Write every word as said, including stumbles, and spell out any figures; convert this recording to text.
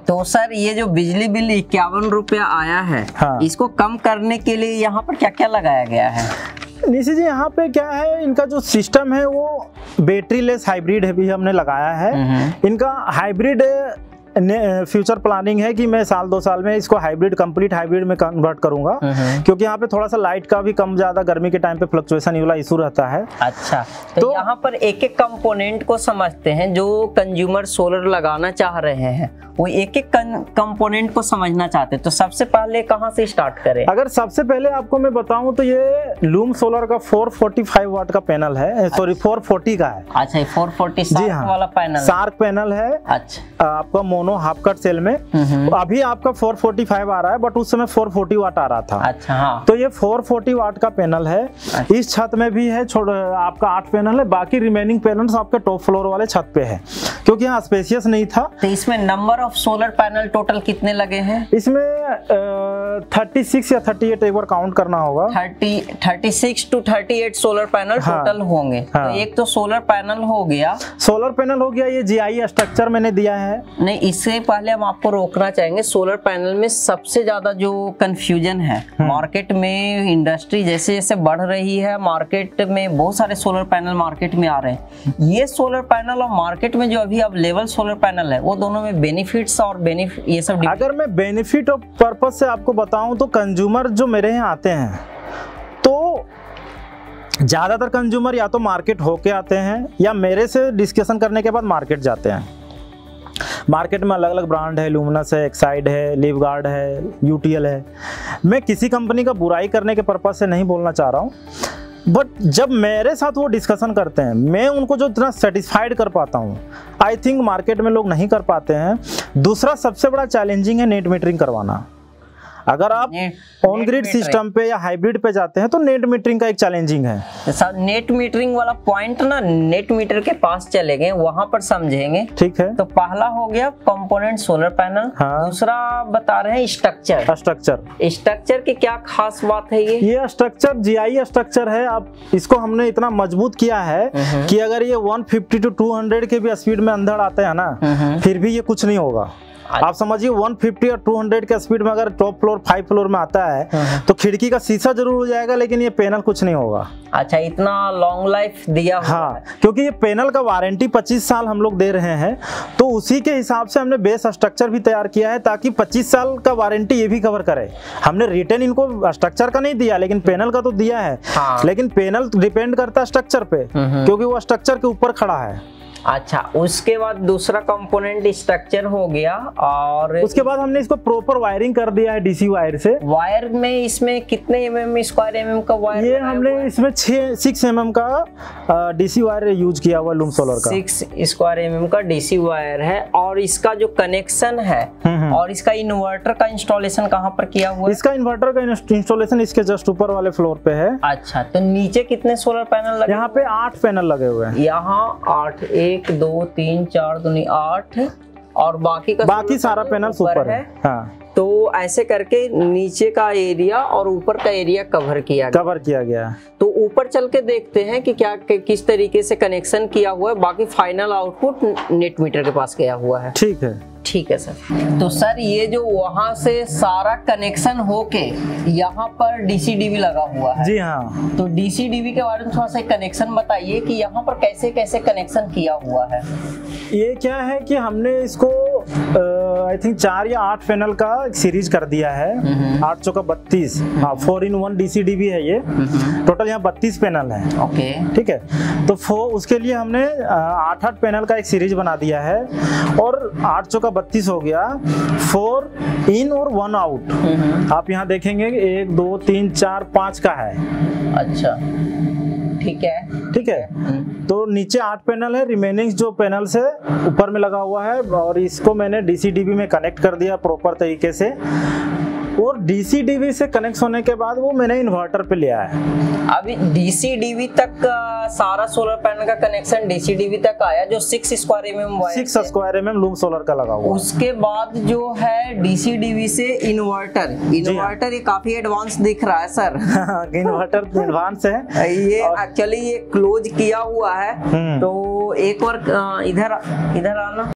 तो सर ये जो बिजली बिल इक्यावन रुपया आया है, हाँ। इसको कम करने के लिए यहाँ पर क्या क्या लगाया गया है? निशी जी, यहाँ पे क्या है, इनका जो सिस्टम है वो बैटरी लेस हाइब्रिड है भी हमने लगाया है। इनका हाइब्रिड फ्यूचर प्लानिंग है कि मैं साल दो साल में इसको हाइब्रिड कंप्लीट हाइब्रिड में कन्वर्ट करूंगा, क्योंकि यहाँ पे थोड़ा सा लाइट का भी कम ज्यादा गर्मी के टाइम पे फ्लक्चुएशन वाला इशू रहता है। अच्छा, तो, तो यहाँ पर एक एक कंपोनेंट को समझते हैं। जो कंज्यूमर सोलर लगाना चाह रहे हैं वो एक एक कंपोनेंट को समझना चाहते हैं, तो सबसे पहले कहाँ से स्टार्ट करें? अगर सबसे पहले आपको मैं बताऊं तो ये लूम सोलर का चार सौ पैंतालीस वाट का पैनल है, सॉरी चार सौ चालीस का है। अच्छा, ये चार सौ चालीस हाँ, वाला पैनल, शार्क पैनल है। अच्छा, आपका मोनो हाफ कट सेल में अभी आपका चार सौ पैंतालीस आ रहा है, बट उस समय चार सौ चालीस वाट आ रहा था। अच्छा, हाँ। तो ये चार सौ चालीस वाट का पैनल है। अच्छा। इस छत में भी है, छोड़ आपका आठ पैनल है, बाकी रिमेनिंग पैनल्स आपके टॉप फ्लोर वाले छत पे है, क्योंकि यहाँ स्पेसियस नहीं था। तो इसमें number of solar panel total कितने लगे हैं? इसमें छत्तीस या अड़तीस एक बार काउंट करना होगा। तीस, छत्तीस टू अड़तीस सोलर पैनल हाँ, टोटल होंगे। हाँ। तो एक तो सोलर पैनल हो गया, सोलर पैनल हो गया। ये जीआई स्ट्रक्चर मैंने दिया है। नहीं, इससे पहले हम आपको रोकना चाहेंगे। सोलर पैनल में सबसे ज्यादा जो कंफ्यूजन है मार्केट में, इंडस्ट्री जैसे जैसे बढ़ रही है, मार्केट में बहुत सारे सोलर पैनल मार्केट में आ रहे हैं। ये सोलर पैनल और मार्केट में जो अभी अवेलेबल सोलर पैनल है, वो दोनों में बेनिफिट्स और बेनिफिट ये सब। अगर मैं बेनिफिट और पर्पस से आपको बताऊं तो कंज्यूमर जो मेरे यहाँ आते हैं, तो ज्यादातर कंज्यूमर या तो मार्केट होके आते हैं या मेरे से डिस्कशन करने के बाद मार्केट जाते हैं। मार्केट में अलग अलग ब्रांड है, लुमिनस है, एक्साइड है, लिवगार्ड है, यूटीएल है। मैं किसी कंपनी का बुराई करने के पर्पस से नहीं बोलना चाह रहा हूँ, बट जब मेरे साथ वो डिस्कशन करते हैं, मैं उनको जो इतना सेटिस्फाइड कर पाता हूँ, आई थिंक मार्केट में लोग नहीं कर पाते हैं। दूसरा सबसे बड़ा चैलेंजिंग है नेट मीटरिंग करवाना। अगर आप ऑन ग्रिड सिस्टम पे या हाइब्रिड पे जाते हैं तो नेट मीटरिंग का एक चैलेंजिंग है। सर, नेट मीटरिंग वाला पॉइंट ना, नेट मीटर के पास चले गए, वहां पर समझेंगे। ठीक है। तो पहला हो गया कंपोनेंट सोलर पैनल। हाँ। दूसरा बता रहे हैं स्ट्रक्चर। स्ट्रक्चर स्ट्रक्चर की क्या खास बात है? ये ये स्ट्रक्चर जीआई स्ट्रक्चर है। आप इसको हमने इतना मजबूत किया है कि अगर ये एक सौ पचास टू दो सौ के भी स्पीड में अंधड़ आते हैं ना, फिर भी ये कुछ नहीं होगा। आप समझिए एक सौ पचास और दो सौ के स्पीड में अगर टॉप फ्लोर फाइव फ्लोर में आता है तो खिड़की का शीशा जरूर हो जाएगा, लेकिन ये पैनल कुछ नहीं होगा। अच्छा, इतना लॉन्ग लाइफ दिया हुआ हाँ है। क्योंकि ये पैनल का वारंटी पच्चीस साल हम लोग दे रहे हैं, तो उसी के हिसाब से हमने बेस स्ट्रक्चर भी तैयार किया है ताकि पच्चीस साल का वारंटी ये भी कवर करे। हमने रिटर्न इनको स्ट्रक्चर का नहीं दिया, लेकिन पैनल का तो दिया है। हाँ। लेकिन पैनल डिपेंड करता है स्ट्रक्चर पे, क्योंकि वो स्ट्रक्चर के ऊपर खड़ा है। अच्छा, उसके बाद दूसरा कंपोनेंट स्ट्रक्चर हो गया, और उसके बाद हमने इसको प्रॉपर वायरिंग कर दिया है डीसी वायर से। वायर में इसमें कितने एमएम स्क्वायर एमएम का वायर? ये हमने इसमें छह सिक्स एमएम का डीसी वायर यूज किया हुआ लूम सोलर का। सिक्स स्क्वायर एमएम का डीसी वायर है। और इसका जो कनेक्शन है और इसका इन्वर्टर का इंस्टॉलेशन कहाँ पर किया हुआ है? इसका इन्वर्टर का इंस्टॉलेशन इसके जस्ट ऊपर वाले फ्लोर पे है। अच्छा, तो नीचे कितने सोलर पैनल लगे? यहाँ पे आठ पैनल लगे हुए हैं। यहाँ आठ, एक दो तीन चार दूनी आठ, और बाकी का बाकी सारा पैनल ऊपर है। हाँ। तो ऐसे करके नीचे का एरिया और ऊपर का एरिया कवर किया कवर किया गया। तो ऊपर चल के देखते हैं कि क्या किस तरीके से कनेक्शन किया हुआ है। बाकी फाइनल आउटपुट नेट मीटर के पास गया हुआ है। ठीक है। ठीक है सर। तो सर, ये जो वहां से सारा कनेक्शन होके यहाँ पर डीसी डीवी लगा हुआ है। जी हाँ। तो डीसी डीवी के बारे में थोड़ा सा कनेक्शन बताइए कि यहाँ पर कैसे कैसे कनेक्शन किया हुआ है। ये क्या है कि हमने इसको आई थिंक चार या आठ पैनल का सीरीज कर दिया है। आठ चौका बत्तीस, हाँ, four in one DC DB है ये। टोटल यहाँ बत्तीस पैनल है। ओके, ठीक है। तो फोर उसके लिए हमने आठ आठ पैनल का एक सीरीज बना दिया है, और आठ चौका बत्तीस हो गया, फोर इन और वन आउट। आप यहाँ देखेंगे एक दो तीन चार पाँच का है। अच्छा, ठीक है। ठीक है। तो नीचे आठ पैनल है, रिमेनिंग जो पैनल्स है ऊपर में लगा हुआ है, और इसको मैंने डीसी डीवी में कनेक्ट कर दिया प्रॉपर तरीके से। और डीसी डीवी से कनेक्ट होने के बाद वो मैंने इन्वर्टर पे लिया है। अभी डीसी डीवी तक सारा सोलर पैनल का कनेक्शन डीसी डीवी तक आया, जो six square mm wire six square mm Loom solar का लगा हुआ। उसके बाद जो है डीसी डीवी से इन्वर्टर इन्वर्टर ये काफी एडवांस दिख रहा है सर। इन्वर्टर एडवांस है ये, एक्चुअली ये क्लोज किया हुआ है। तो एक बार इधर इधर आना।